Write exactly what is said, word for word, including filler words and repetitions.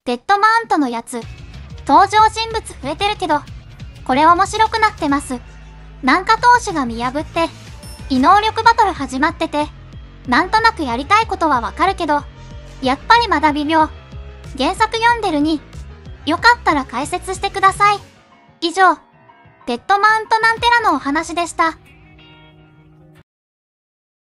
デッドマウントのやつ、登場人物増えてるけど、これ面白くなってます。なんか投手が見破って、異能力バトル始まってて、なんとなくやりたいことはわかるけど、やっぱりまだ微妙。原作読んでるに、よかったら解説してください。以上、デッドマウントなんてらのお話でした。